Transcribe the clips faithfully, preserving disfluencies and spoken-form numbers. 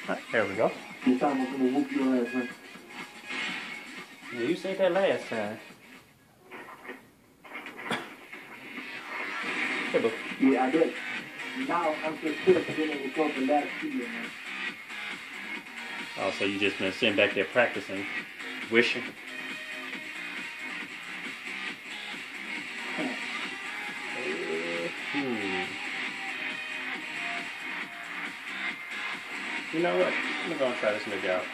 Right, there we go. You thought I was gonna whoop your ass, man. Yeah, you said that last time. Hey, boo. Yeah, I did. Now I'm just pissed because it was close to last year, man. Oh, so you just been sitting back there practicing, wishing. Hmm. You know what? I'm gonna try this nigga out.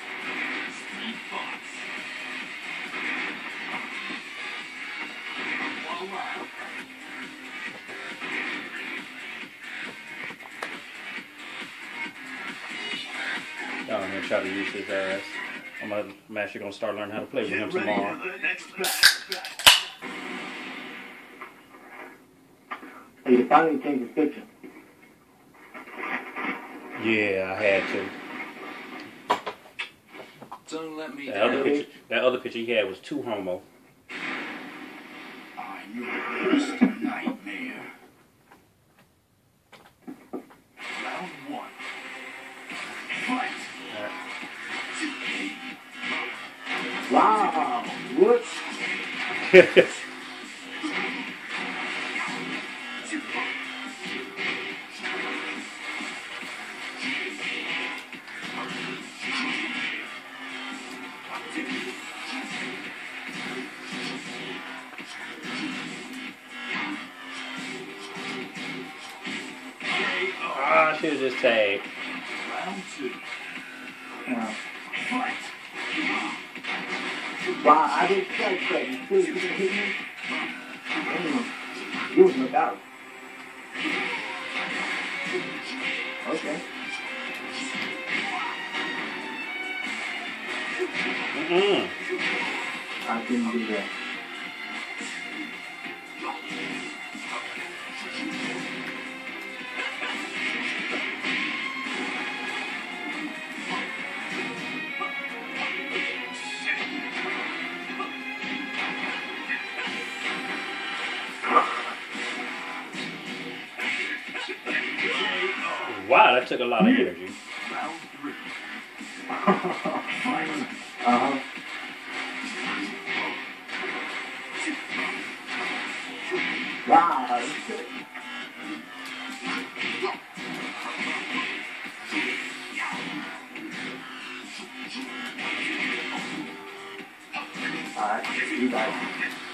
Oh, I'm gonna try to use his ass. I'm, gonna, I'm actually gonna start learning how to play with him tomorrow. Hey, you finally changed his picture. Yeah, I had to. Don't let me That down. other picture, that other picture he had was too homo. I'm your worst nightmare. Round one. Fight. Wow. What? Ah, I should have just tagged. Round two. Yeah. Fight. Wow, I didn't strike that. You still you didn't hit me? Damn. You was knocked out. Okay. Mm-mm. I couldn't do that. Wow, that took a lot of energy. Round three. Uh-huh. Wow. Alright, you got it.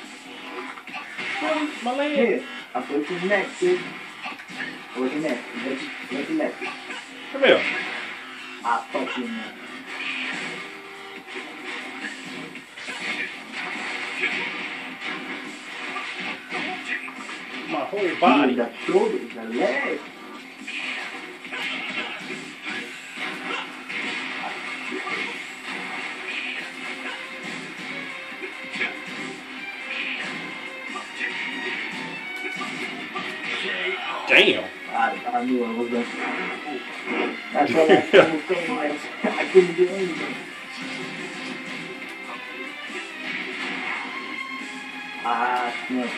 My leg. Here, I put your neck, dude. What's your neck? What's your neck? Come here. I fuck you, man. My whole Dude, body. the shoulders, the legs. Damn. I, I knew I was going to. That's what I was saying. Like, I couldn't do anything. Ah, no.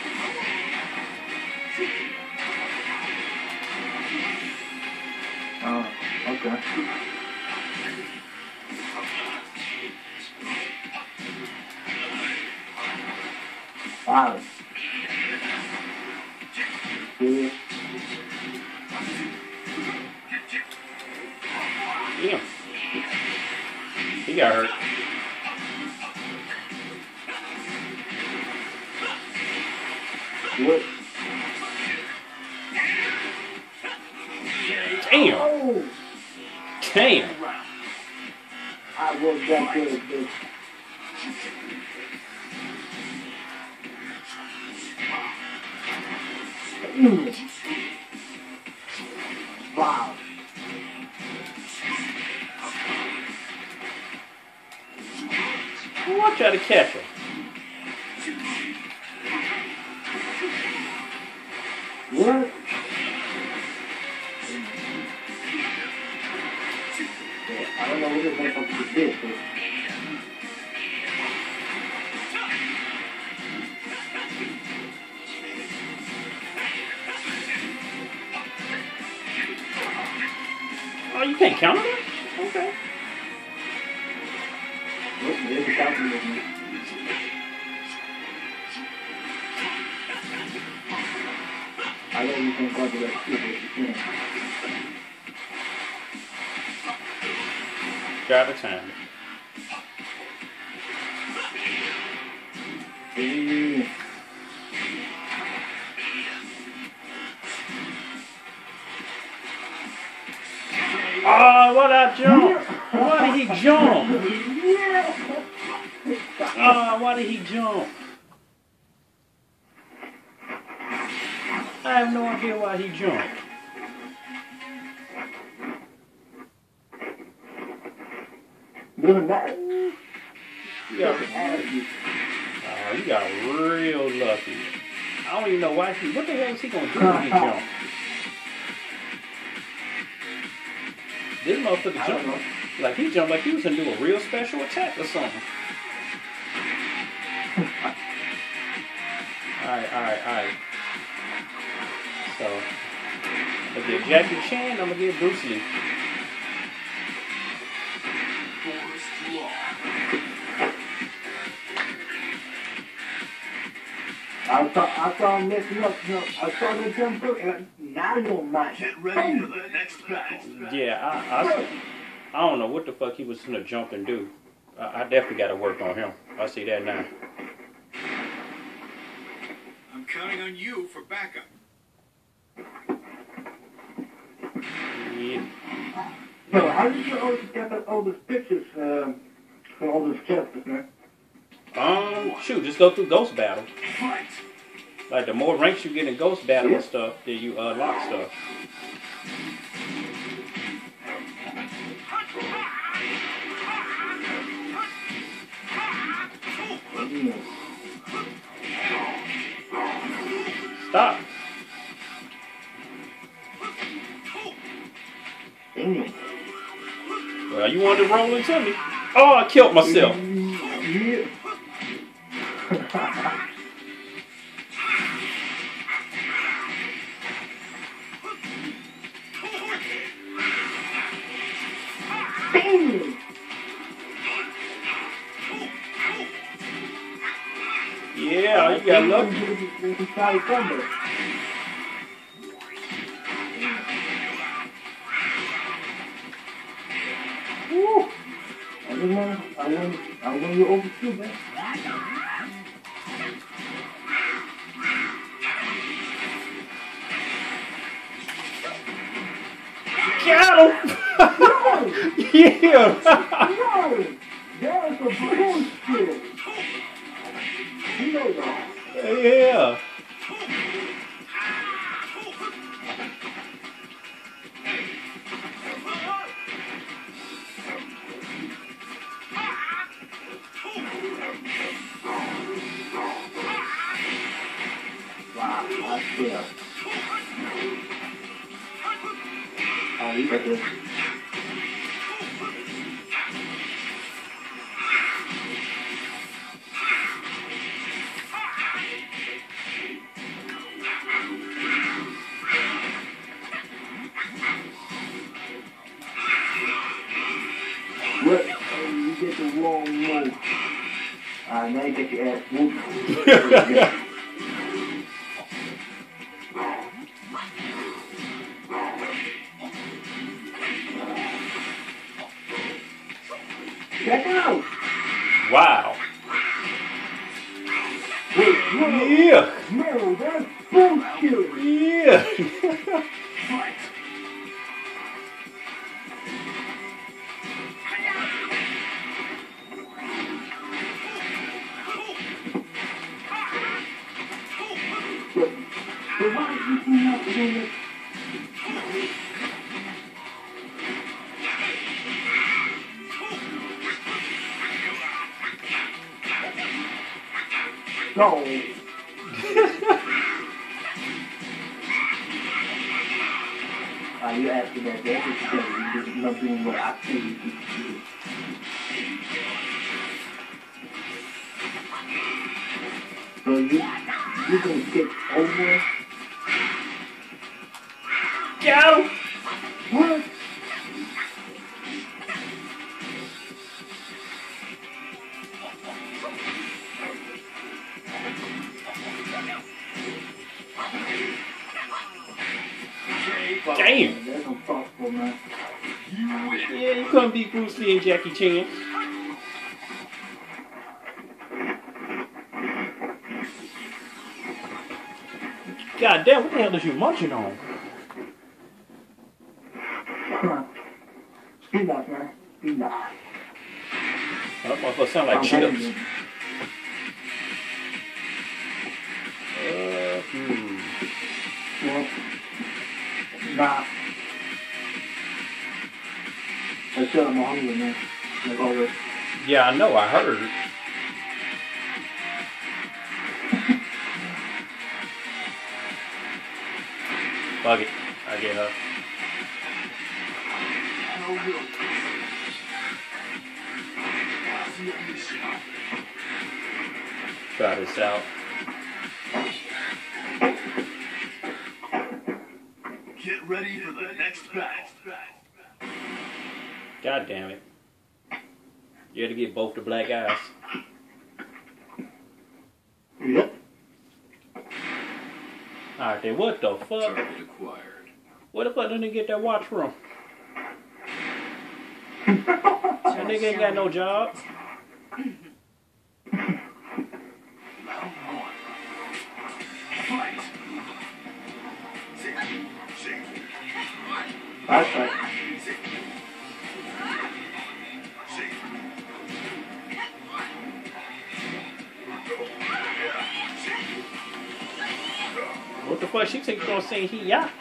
Oh, okay. Wow. Yeah. Damn. He got hurt. What? Damn. Oh! Damn. I was that good, bitch. Mm. Wow. Ooh, I tried to catch him. What? Yeah, I don't know what this motherfucker did, but... Oh, you can't counter that? Okay. Look, there's the calculator. I know you can go to that stupid. Got the time. Mm. Oh, what I jump? Why did he jump? Oh, why did he jump? I have no idea why he jumped. Doesn't matter. Yeah. Oh, you got real lucky. I don't even know why he. What the hell is he gonna do when he jump? This motherfucker jumped like he jumped like he was gonna do a real special attack or something. Alright, alright, alright. So, I'm gonna get Jackie Chan, I'm gonna get Bruce Lee. Forest Law. I saw, I saw him messing up. You know, I saw him jump through, and now you don't mind. Get ready for the next battle. Yeah, I, I, I don't know what the fuck he was gonna jump and do. I, I definitely gotta work on him. I see that now. I'm counting on you for backup. Yeah. So, how did you always get all those pictures um, for all those characters, man? Um, shoot, just go through Ghost Battle. Fight. Like, the more ranks you get in Ghost Battle and stuff, then you unlock stuff. Stop. Damn. Well, you wanted to roll into me. Oh, I killed myself. Yeah. Damn. Yeah, you got lucky. Woo! I don't know. I want, I want you over too, man. Got him! Yeah! No! That is a bullshit! You know that. Yeah! Wow, I feel. Oh, you got this. What? Oh, you get the wrong move. Alright, now you get your ass whooped. Check out! Wow. Wait, no, Yeah! no, that's bullshit! Yeah! Fight. But, but why did you not do it? No. Are you asking that? That's just because you're not doing what I say you should do. So you, you gonna take over? Got him! What? You win. Yeah, you couldn't beat Bruce Lee and Jackie Chan. God damn, what the hell is you munching on? Peanuts, man. Peanuts. That motherfucker sound like I'm chips. hungry. Uh, hmm. Well, nah. I said I'm hungry, man. Like always. Yeah, I know, I heard. Fuck it. I get her. No will. See you in the shop. Try this out. Get ready for the next battle. God damn it. You had to get both the black guys. Yep. Alright then, what the fuck? Target acquired. Where the fuck did they get that watch from? That nigga ain't got no job. Round one. Fight. That's right. What the fuck? She think gonna say he ya?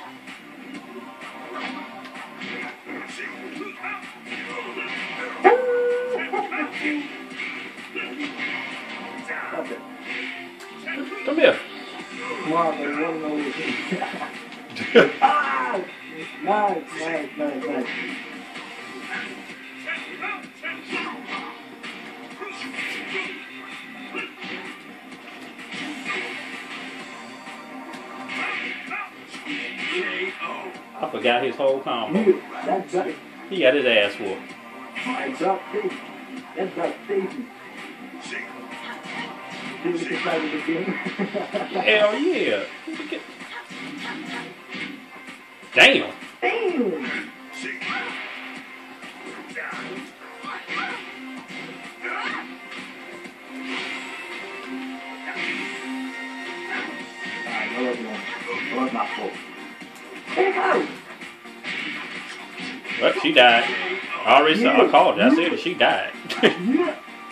That's it. Come here. Come on, man. One more. Ah! Nice, nice, nice, nice. I forgot his whole combo. You, that's Duck. He got his ass whooped. That's Duck Stacy. That's Duck Stacy. Did we decide to begin? Hell yeah. Damn. Damn! Alright, what was wrong? What was my fault? Hey, how? Well, she died. I already saw. I called her. I said that she died. Yeah.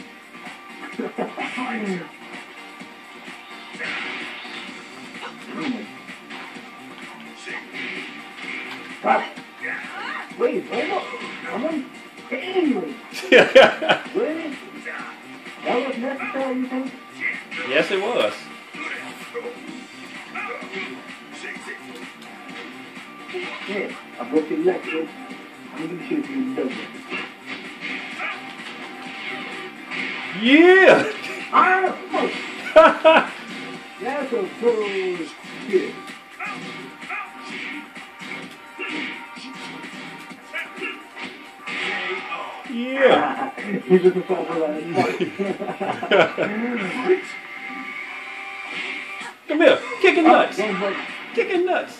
Stop. Wait, hold up. I'm on. Damn. Wait. That was necessary, you think? Yes, it was. Yeah, I broke your leg, bro. I'm gonna shoot you in the double. Yeah. Ah, fuck. That's a bullshit. Yeah. He just felt like Come here. Kicking nuts. Don't break. Kicking nuts.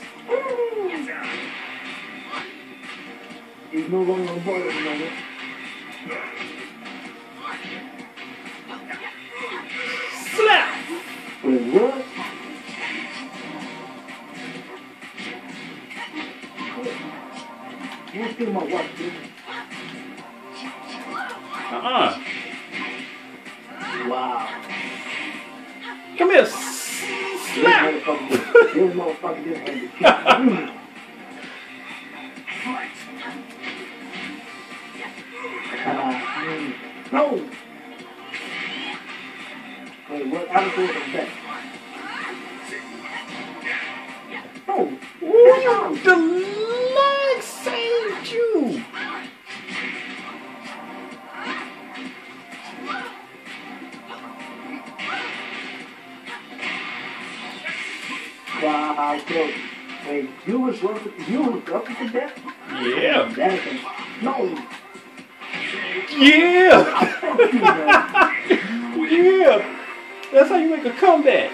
He's no longer on board at the moment. Slap. Wait, what? You don't steal my watch, dude. Uh-uh. Wow. Come here. This Slap. motherfucker, this motherfucker didn't have the kick. Ah, mm. No! Wait, what? I was doing that. No! Ooh, the leg saved you. Wow, so, wait, you was working, you was working to death? Yeah. That is a, no! Yeah. Fuck you, man. Yeah. That's how you make a comeback.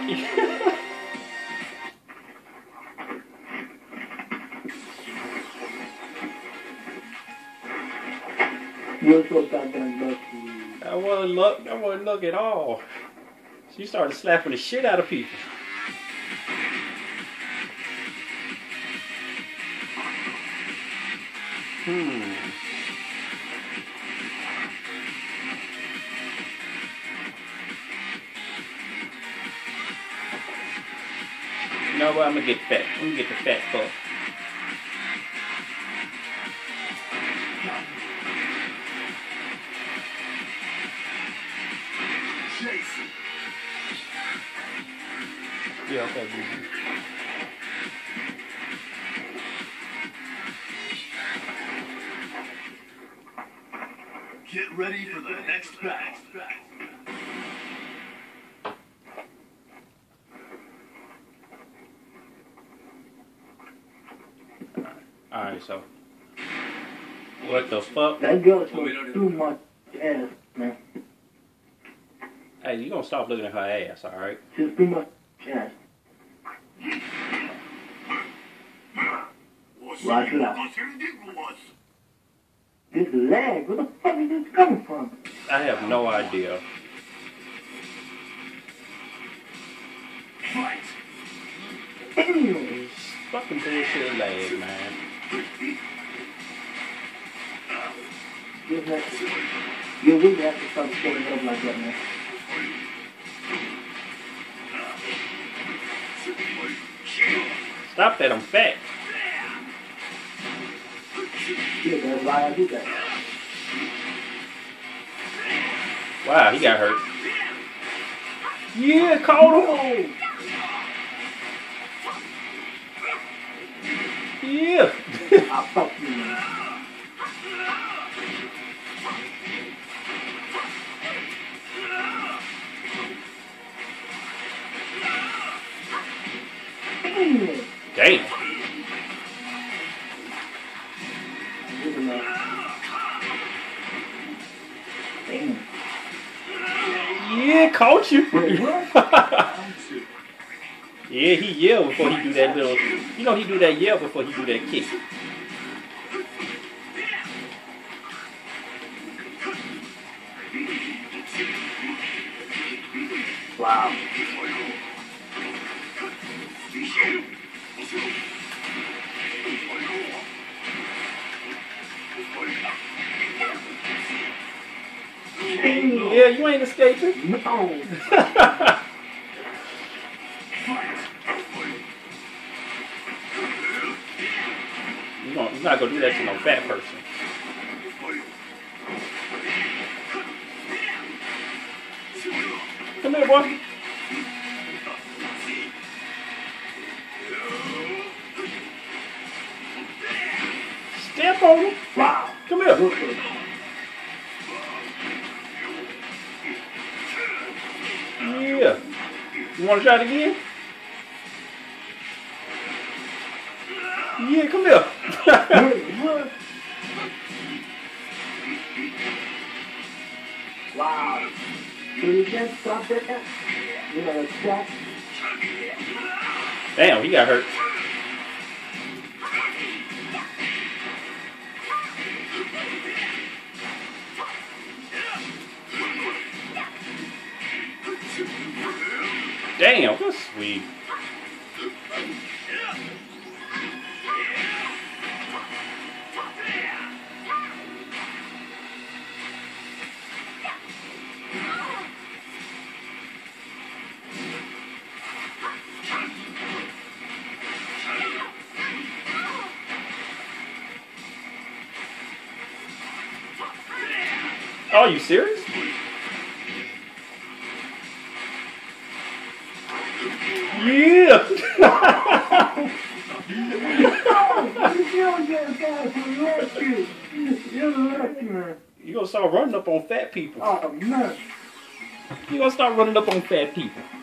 You're so goddamn lucky. That wasn't luck. That wasn't luck at all. She started slapping the shit out of people. Hmm. You know what? I'm gonna get fat. I'm gonna get the fat fuck. Jason. Yeah, okay, baby. Get ready for the next battle. Alright, so. What the fuck? That girl smokes too much ass, man. Hey, you gonna stop looking at her ass, alright? She's too much ass. Watch it out. This leg, where the fuck is this coming from? I have no idea. Fight. Damn. It's fucking bullshit leg, man. You you really have to start standing up like that, man. Stop that, I'm fat. Yeah, that's why I do that. Wow, he got hurt. Yeah, caught him. Yeah. I'll fuck you, man. Damn. Yeah, caught you. Yeah, he yelled before he do that little. You know he do that yell before he do that kick. Wow. Yeah, you ain't escaping. No. You don't, you're not gonna do that to no fat person. Come here, boy. Step on him. Wow. Come here. Yeah. You want to try it again? Yeah, come here. Wow. So you can't stop that? You know, that. Damn, he got hurt. Damn, that's sweet. Oh, are you serious? Yeah. You gonna start running up on fat people. Oh, man. You gonna start running up on fat people.